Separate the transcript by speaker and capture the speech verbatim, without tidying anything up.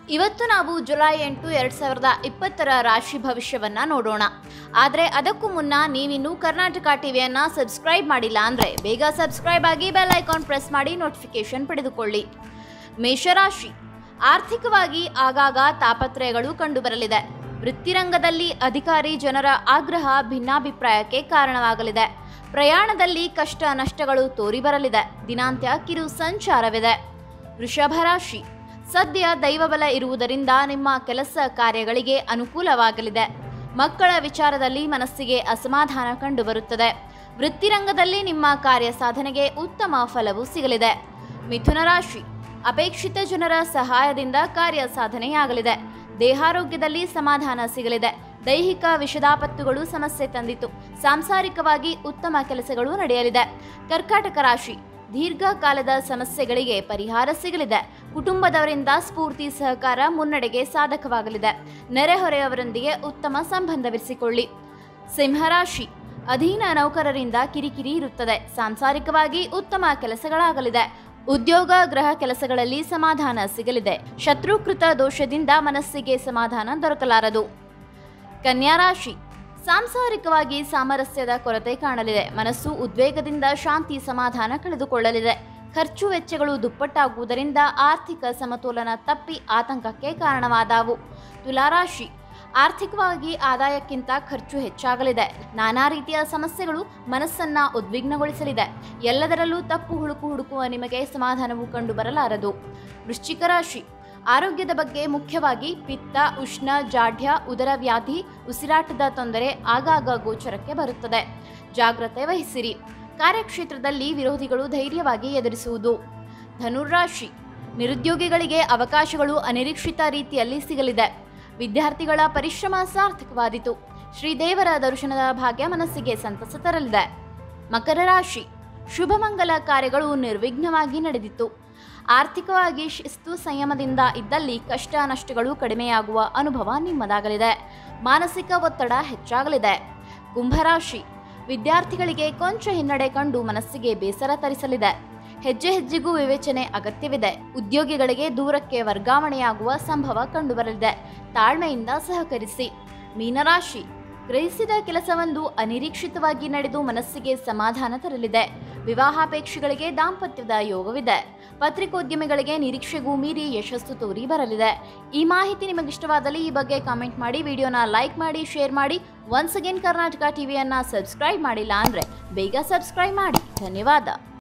Speaker 1: ಇವತ್ತು ನಾವು ಜುಲೈ ಎಂಟು ಎರಡು ಸಾವಿರದ ಇಪ್ಪತ್ತರ ರಾಶಿ ಭವಿಷ್ಯವನ್ನ ನೋಡೋಣ. ಆದರೆ ಅದಕ್ಕೂ ಮುನ್ನ ನೀವಿನ್ನೂ ಕರ್ನಾಟಕ ಟಿವಿಯನ್ನ ಸಬ್ಸ್ಕ್ರೈಬ್ ಮಾಡಿಲ್ಲ ಅಂದರೆ ಬೇಗ ಸಬ್ಸ್ಕ್ರೈಬ್ ಆಗಿ ಬೆಲ್ ಐಕಾನ್ ಪ್ರೆಸ್ ಮಾಡಿ ನೋಟಿಫಿಕೇಶನ್ ಪಡೆದುಕೊಳ್ಳಿ. ಮೇಷರಾಶಿ, ಆರ್ಥಿಕವಾಗಿ ಆಗಾಗ ತಾಪತ್ರಯಗಳು ಕಂಡುಬರಲಿದೆ. ವೃತ್ತಿರಂಗದಲ್ಲಿ ಅಧಿಕಾರಿ ಜನರ ಆಗ್ರಹ ಭಿನ್ನಾಭಿಪ್ರಾಯಕ್ಕೆ ಕಾರಣವಾಗಲಿದೆ. ಪ್ರಯಾಣದಲ್ಲಿ ಕಷ್ಟ ನಷ್ಟಗಳು ತೋರಿಬರಲಿದೆ. ದಿನಾಂತ್ಯ ಕಿರು ಸಂಚಾರವಿದೆ. ವೃಷಭ ರಾಶಿ, ಸದ್ಯ ದೈವಬಲ ಇರುವುದರಿಂದ ನಿಮ್ಮ ಕೆಲಸ ಕಾರ್ಯಗಳಿಗೆ ಅನುಕೂಲವಾಗಲಿದೆ. ಮಕ್ಕಳ ವಿಚಾರದಲ್ಲಿ ಮನಸ್ಸಿಗೆ ಅಸಮಾಧಾನ ಕಂಡುಬರುತ್ತದೆ. ವೃತ್ತಿರಂಗದಲ್ಲಿ ನಿಮ್ಮ ಕಾರ್ಯ ಸಾಧನೆಗೆ ಉತ್ತಮ ಫಲವು ಸಿಗಲಿದೆ. ಮಿಥುನ ರಾಶಿ, ಅಪೇಕ್ಷಿತ ಜನರ ಸಹಾಯದಿಂದ ಕಾರ್ಯ ಸಾಧನೆಯಾಗಲಿದೆ. ದೇಹಾರೋಗ್ಯದಲ್ಲಿ ಸಮಾಧಾನ ಸಿಗಲಿದೆ. ದೈಹಿಕ ವಿಷದಾಪತ್ತುಗಳು ಸಮಸ್ಯೆ ತಂದಿತು. ಸಾಂಸಾರಿಕವಾಗಿ ಉತ್ತಮ ಕೆಲಸಗಳು ನಡೆಯಲಿದೆ. ಕರ್ಕಾಟಕ ರಾಶಿ, ದೀರ್ಘಕಾಲದ ಸಮಸ್ಯೆಗಳಿಗೆ ಪರಿಹಾರ ಸಿಗಲಿದೆ. ಕುಟುಂಬದವರಿಂದ ಸ್ಫೂರ್ತಿ ಸಹಕಾರ ಮುನ್ನಡೆಗೆ ಸಾಧಕವಾಗಲಿದೆ. ನೆರೆಹೊರೆಯವರೊಂದಿಗೆ ಉತ್ತಮ ಸಂಬಂಧವಿರಿಸಿಕೊಳ್ಳಿ. ಸಿಂಹರಾಶಿ, ಅಧೀನ ನೌಕರರಿಂದ ಕಿರಿಕಿರಿ ಇರುತ್ತದೆ. ಸಾಂಸಾರಿಕವಾಗಿ ಉತ್ತಮ ಕೆಲಸಗಳಾಗಲಿದೆ. ಉದ್ಯೋಗ ಗೃಹ ಕೆಲಸಗಳಲ್ಲಿ ಸಮಾಧಾನ ಸಿಗಲಿದೆ. ಶತ್ರುಕೃತ ದೋಷದಿಂದ ಮನಸ್ಸಿಗೆ ಸಮಾಧಾನ ದೊರಕಲಾರದು. ಕನ್ಯಾ ರಾಶಿ, ಸಾಂಸಾರಿಕವಾಗಿ ಸಾಮರಸ್ಯದ ಕೊರತೆ ಕಾಣಲಿದೆ. ಮನಸ್ಸು ಉದ್ವೇಗದಿಂದ ಶಾಂತಿ ಸಮಾಧಾನ ಕಳೆದುಕೊಳ್ಳಲಿದೆ. ಖರ್ಚು ವೆಚ್ಚಗಳು ದುಪ್ಪಟ್ಟಾಗುವುದರಿಂದ ಆರ್ಥಿಕ ಸಮತೋಲನ ತಪ್ಪಿ ಆತಂಕಕ್ಕೆ ಕಾರಣವಾದವು. ತುಲಾರಾಶಿ, ಆರ್ಥಿಕವಾಗಿ ಆದಾಯಕ್ಕಿಂತ ಖರ್ಚು ಹೆಚ್ಚಾಗಲಿದೆ. ನಾನಾ ರೀತಿಯ ಸಮಸ್ಯೆಗಳು ಮನಸ್ಸನ್ನ ಉದ್ವಿಗ್ನಗೊಳಿಸಲಿದೆ. ಎಲ್ಲದರಲ್ಲೂ ತಪ್ಪು ಹುಡುಕು ಹುಡುಕುವ ನಿಮಗೆ ಸಮಾಧಾನವು ಕಂಡುಬರಲಾರದು. ವೃಶ್ಚಿಕ ರಾಶಿ, ಆರೋಗ್ಯದ ಬಗ್ಗೆ ಮುಖ್ಯವಾಗಿ ಪಿತ್ತ, ಉಷ್ಣ, ಜಾಢ್ಯ, ಉದರ ವ್ಯಾಧಿ, ಉಸಿರಾಟದ ತೊಂದರೆ ಆಗಾಗ ಗೋಚರಕ್ಕೆ ಬರುತ್ತದೆ. ಜಾಗ್ರತೆ ವಹಿಸಿರಿ. ಕಾರ್ಯಕ್ಷೇತ್ರದಲ್ಲಿ ವಿರೋಧಿಗಳು ಧೈರ್ಯವಾಗಿ ಎದುರಿಸುವುದು. ಧನುರಾಶಿ, ನಿರುದ್ಯೋಗಿಗಳಿಗೆ ಅವಕಾಶಗಳು ಅನಿರೀಕ್ಷಿತ ರೀತಿಯಲ್ಲಿ ಸಿಗಲಿದೆ. ವಿದ್ಯಾರ್ಥಿಗಳ ಪರಿಶ್ರಮ ಸಾರ್ಥಕವಾದಿತು. ಶ್ರೀದೇವರ ದರ್ಶನದ ಭಾಗ್ಯ ಮನಸ್ಸಿಗೆ ಸಂತಸ ತರಲಿದೆ. ಮಕರ ರಾಶಿ, ಶುಭಮಂಗಲ ಕಾರ್ಯಗಳು ನಿರ್ವಿಘ್ನವಾಗಿ ನಡೆದಿತ್ತು. ಆರ್ಥಿಕವಾಗಿ ಶಿಸ್ತು ಸಂಯಮದಿಂದ ಇದ್ದಲ್ಲಿ ಕಷ್ಟ ನಷ್ಟಗಳು ಕಡಿಮೆಯಾಗುವ ಅನುಭವ ನಿಮ್ಮದಾಗಲಿದೆ. ಮಾನಸಿಕ ಒತ್ತಡ ಹೆಚ್ಚಾಗಲಿದೆ. ಕುಂಭರಾಶಿ, ವಿದ್ಯಾರ್ಥಿಗಳಿಗೆ ಕೊಂಚ ಹಿನ್ನಡೆ ಕಂಡು ಮನಸ್ಸಿಗೆ ಬೇಸರ ತರಿಸಲಿದೆ. ಹೆಜ್ಜೆ ಹೆಜ್ಜೆಗೂ ವಿವೇಚನೆ ಅಗತ್ಯವಿದೆ. ಉದ್ಯೋಗಿಗಳಿಗೆ ದೂರಕ್ಕೆ ವರ್ಗಾವಣೆಯಾಗುವ ಸಂಭವ ಕಂಡುಬರಲಿದೆ. ತಾಳ್ಮೆಯಿಂದ ಸಹಕರಿಸಿ. ಮೀನರಾಶಿ, ಗ್ರಹಿಸಿದ ಕೆಲಸವೊಂದು ಅನಿರೀಕ್ಷಿತವಾಗಿ ನಡೆದು ಮನಸ್ಸಿಗೆ ಸಮಾಧಾನ ತರಲಿದೆ. ವಿವಾಹಾಪೇಕ್ಷೆಗಳಿಗೆ ದಾಂಪತ್ಯದ ಯೋಗವಿದೆ. ಪತ್ರಿಕೋದ್ಯಮಿಗಳಿಗೆ ನಿರೀಕ್ಷೆಗೂ ಮೀರಿ ಯಶಸ್ಸು ತೋರಿ ಬರಲಿದೆ. ಈ ಮಾಹಿತಿ ನಿಮಗಿಷ್ಟವಾದಲ್ಲಿ ಈ ಬಗ್ಗೆ ಕಾಮೆಂಟ್ ಮಾಡಿ, ವಿಡಿಯೋನ ಲೈಕ್ ಮಾಡಿ, ಶೇರ್ ಮಾಡಿ. ಒನ್ಸ್ ಅಗೇನ್ ಕರ್ನಾಟಕ ಟಿವಿಯನ್ನ ಸಬ್ಸ್ಕ್ರೈಬ್ ಮಾಡಿಲ್ಲ ಅಂದರೆ ಬೇಗ ಸಬ್ಸ್ಕ್ರೈಬ್ ಮಾಡಿ. ಧನ್ಯವಾದ.